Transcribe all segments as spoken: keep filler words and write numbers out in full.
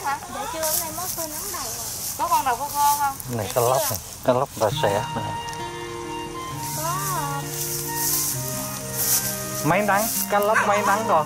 hả? Dạ chưa, hôm nay mới phơi nắng đầu rồi. Có con đầu khô khô không? Này cá lóc này, cá lóc đã xẻ này. Có Mấy nắng, cá lóc mấy nắng con.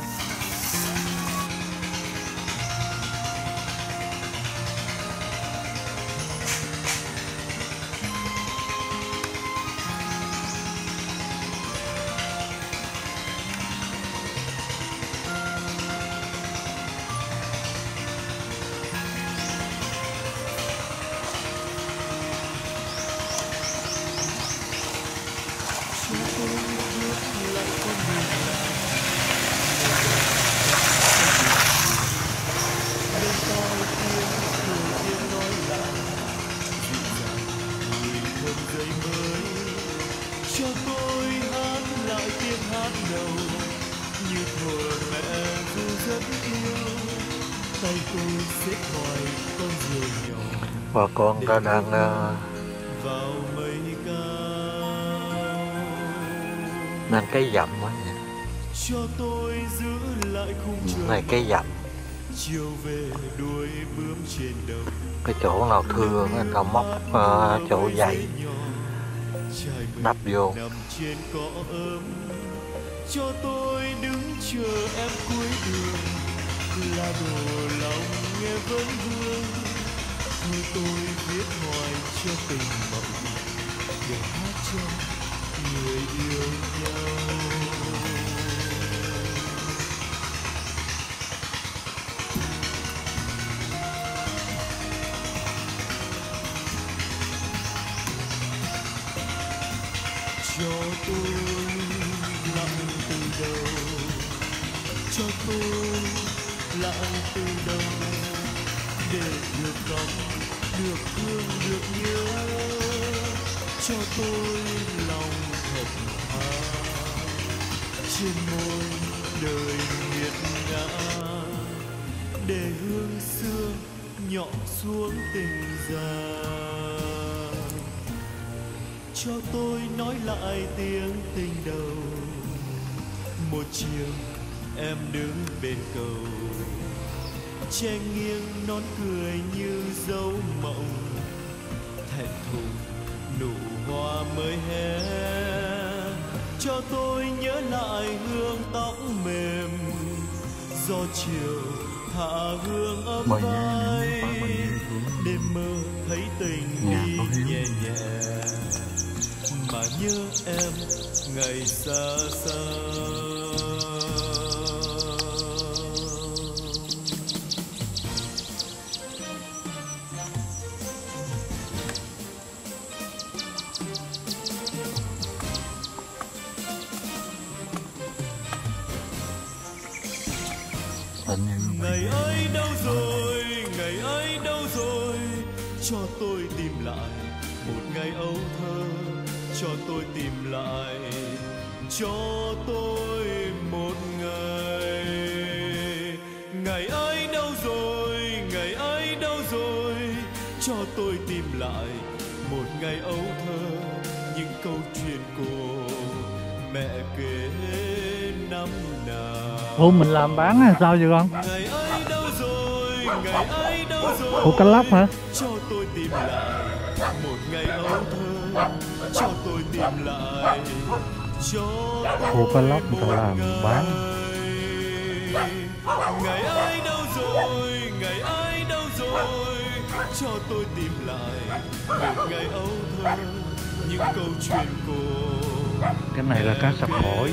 Cho tôi hát lại tiếng hát đầu như thuở mẹ ru rất yêu, tay tôi xếp hoài con diều nhỏ. Và con ta đang uh... vào mây cao. đang cây dặm quá nhỉ. Cho tôi giữ lại khung trời này cây dặm. chiều về đuôi bướm trên đầu. Cái chỗ nào thưa người ta móc uh, chỗ dày đắp vô. Nằm trên cỏ ấm cho tôi đứng chờ em cuối đường, là đồ lòng nghe vẫn vương. Thôi tôi viết hoài cho tình mộng để hát cho người yêu nhau. Cho tôi lặng từ đầu, cho tôi lặng từ đầu, để được khóc, được thương, được nhớ. Cho tôi lòng thật thà, trên môi đời nghiệt ngã, để hương xưa nhỏ xuống tình già. Cho tôi nói lại tiếng tình đầu, một chiều em đứng bên cầu, che nghiêng nón cười như dấu mộng, thẹn thùng nụ hoa mới hé. Cho tôi nhớ lại hương tóc mềm, do chiều thả hương ấm vai, đêm mơ thấy tình đi nhẹ nhẹ, mà nhớ em ngày xa xa. Ngày ấy đâu rồi, ngày ấy đâu rồi, cho tôi tìm lại một ngày ấu thơ. Cho tôi tìm lại, cho tôi một ngày. Ngày ấy đâu rồi, ngày ấy đâu rồi, cho tôi tìm lại một ngày ấu thơ. Những câu chuyện của mẹ kể năm nào. Ủa mình làm bán hay sao vậy con? Ngày ấy đâu rồi, ngày ấy đâu rồi. Ủa cá lóc hả? Cho tôi tìm lại một ngày ấu thơ. Cho tôi tìm lại, cho Ủa cá lóc người ta làm bán. Ngày ấy đâu rồi, ngày ấy đâu rồi, cho tôi tìm lại một ngày ấu thơ. Những câu chuyện của cái này là cá sặc bổi.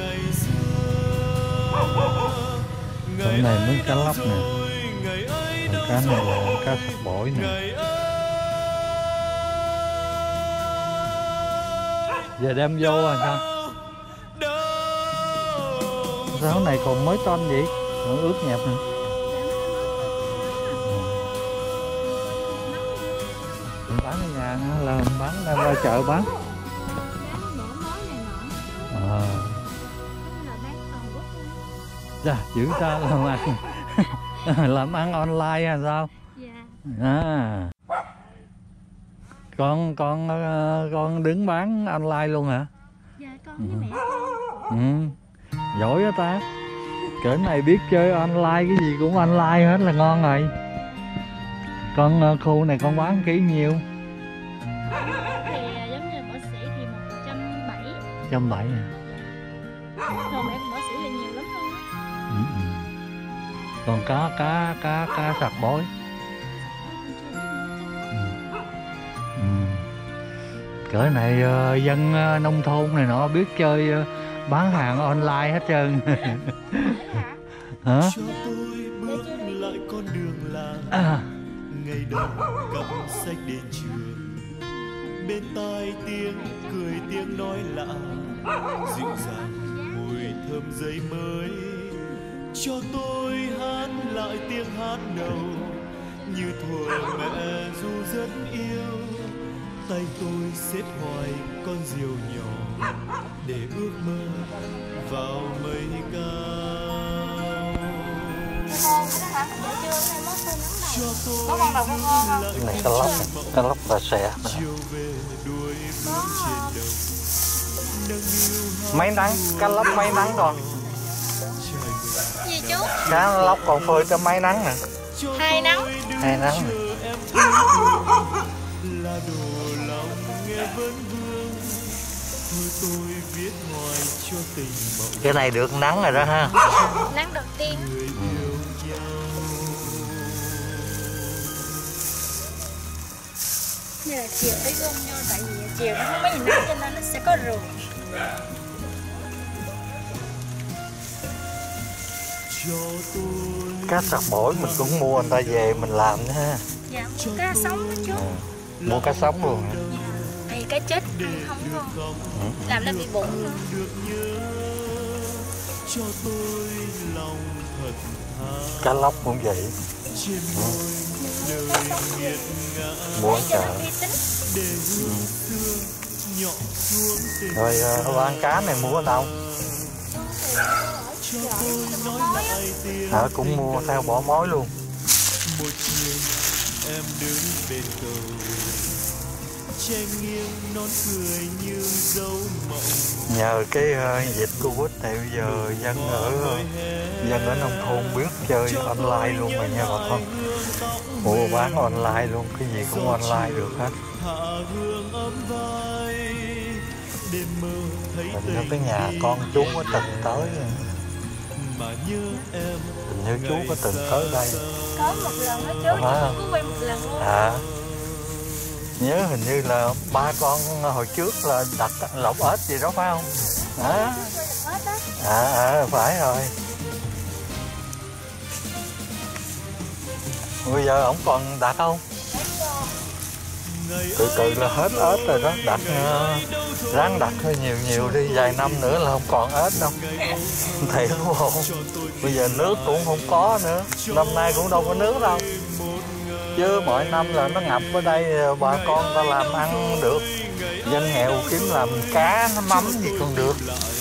Cái này mới cá lóc nè. Cá này là cá sặc bổi nè. Giờ đem vô rồi sao? Sao này còn mới toanh vậy? Còn ướt nhẹp nè. Mình bán ở nhà là mình bán đem ra chợ bán. À. Dạ, giữ ta làm ăn. Làm ăn online hay sao? À. Con con con đứng bán online luôn hả? Dạ con với mẹ con. Ừ. Giỏi đó ta. Cỡ này biết chơi online cái gì cũng online hết là ngon rồi. Con uh, khu này con bán ký nhiêu? Thì giống như bỏ sỉ thì một trăm bảy. một trăm bảy à? Thường mẹ con bỏ sỉ là nhiều lắm luôn á. Ừ, ừ. Còn cá cá cá cá sặc bói. Ừ. Ừ. Cỡ này uh, dân uh, nông thôn này nọ biết chơi uh, bán hàng online hết trơn. Hả? Cho tôi bước lại con đường làng, À. ngày đầu cầm sách đến trường, bên tai tiếng cười tiếng nói lạ, dịu dàng mùi thơm giấy mới. Cho tôi hát lại tiếng hát đầu như thuở mẹ ru rất yêu. Tay tôi xếp hoài con diều nhỏ để ước mơ vào mây cao. Cho tôi giữ lại Này cá lóc, cá lóc và xẻ. chiều về đuổi bước trên đồng. Nâng niu Mấy nắng, cá lóc mấy nắng còn. Gì chú? Cá lóc còn phơi cho mấy nắng nè. Hai nắng. Hai nắng nè. Là đồ lòng nghe vấn vương. Thôi tôi viết hoài cho tình mộng. Cái này được nắng rồi đó ha. Nắng đầu tiên. Người yêu nhau. Như là chiều tới gom nhau, tại vì chiều nó không có gì nắng cho nên nó sẽ có ruộng. Cho tôi Cá sặc bổi mình cũng mua người ta về mình làm nữa ha. Dạ, mua cá sống đó chú. À, mua cá sống luôn hả? Thì cá chết ăn không ngon. Làm nó bị bụng nữa. được nhớ. Cho tôi lòng thật thà. Cá lóc cũng vậy. Trên môi đời nghiệt ngã. Mua Cho chợ. nó uy tín. Để hương xương nhỏ xuống tình. Rồi uh, bán cá này mua ở đâu? Cho tôi nói lại tiếng. Hả, cũng mua theo bỏ mối luôn. Một chiều em đứng bên cầu, che nghiêng nón cười như dấu mộng. Nhờ cái uh, dịch Covid này bây giờ dân ở dân ở nông thôn biết chơi online luôn rồi nha bà con. Mua bán online luôn, cái gì cũng online được hết. Hạ hương ấm vai đêm mơ thấy Hình như cái nhà con chú có từng tới rồi. mà nhớ em. Hình như chú có từng tới đây. Có một lần đó chú, Phải chú không? có quay một lần luôn. À, nhớ hình như là ba con hồi trước là đặt lẩu ếch gì đó phải không? À, à, à phải rồi. Bây giờ ổng còn đặt không? Từ từ là hết ếch rồi đó, đặt uh, ráng đặt hơi nhiều nhiều đi, vài năm nữa là không còn ếch đâu. Thiệt đúng không? Bây giờ nước cũng không có nữa, năm nay cũng đâu có nước đâu. Chứ mỗi năm là nó ngập ở đây bà con ta làm ăn được. Dân nghèo kiếm làm cá, nó mắm gì còn được.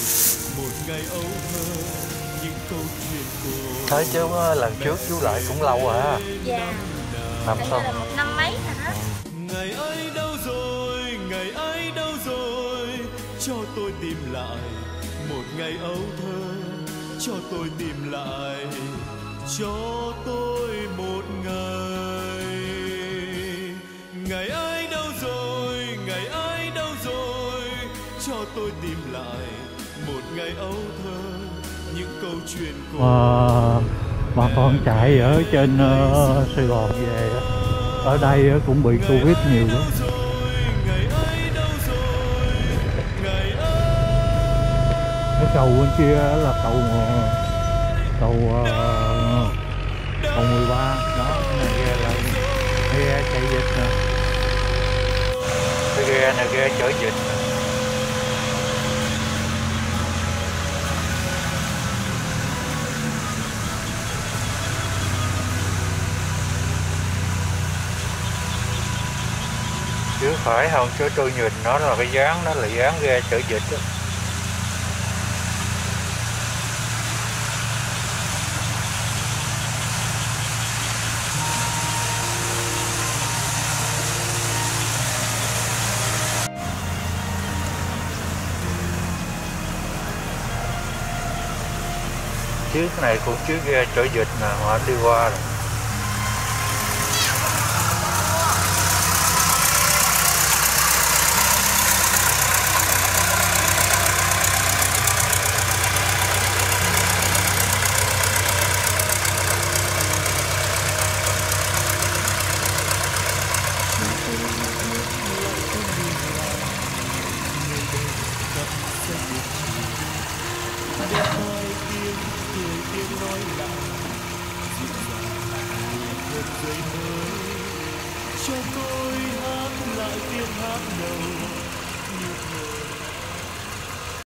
Thế chứ lần trước chú lại cũng lâu hả? Dạ. Năm sau. Là một năm mấy rồi đó. Ngày ấy đâu rồi, ngày ấy đâu rồi, cho tôi tìm lại một ngày ấu thơ, cho tôi tìm lại, cho tôi một ngày. Ngày ấy đâu rồi, ngày ấy đâu rồi, cho tôi tìm lại một ngày ấu thơ, những câu chuyện của Wow, bà con chạy ở trên uh, Sài Gòn về đó. Ở đây uh, cũng bị Covid nhiều lắm. Cái cầu bên kia là cầu cầu uh, cầu mười ba đó, này ghe là cái ghe chạy dịch nè, cái ghe này ghe chở dịch nè. Chứ phải không, chứ tôi nhìn nó là cái dáng, nó là dáng ghe chở dịch đó. Chiếc này cũng chiếc ghe chở dịch nè, họ đi qua rồi. giây mới cho tôi hát lại tiếng hát đầu